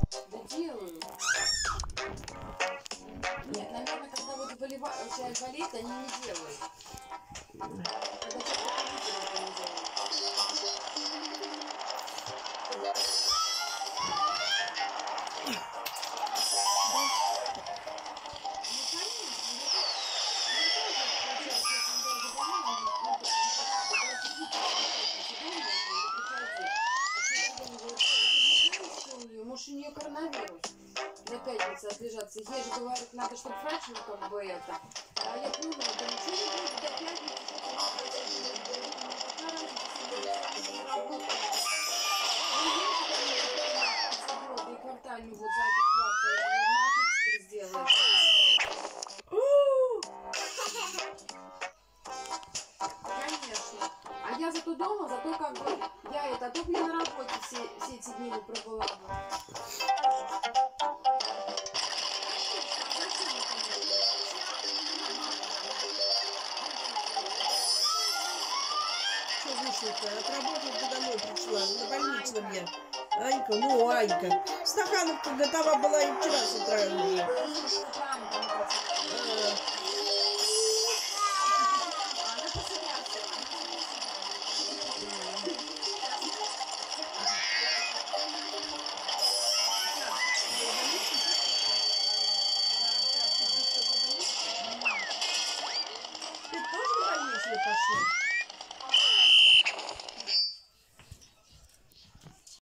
Да делаю. Нет, наверное, когда вот начинают болеть, они не делают. Когда что-то дополнительно не делают. Может, у нее коронавирус. На пятницу отлежаться. Ей же говорят, надо, чтобы врач, ну, как бы это. А я думаю, да ничего не будет до пятницы, что-то и квартальную вот за этот квартал нафиг теперь сделать. Конечно. А я зато дома, зато как бы я это, а то мне на работе все эти дни бы пробыла бы. Что вышла-то? Отработала, ты домой пришла. На больничном я. Анька, ну Анька. Стахановка готова была и вчера с утра уже.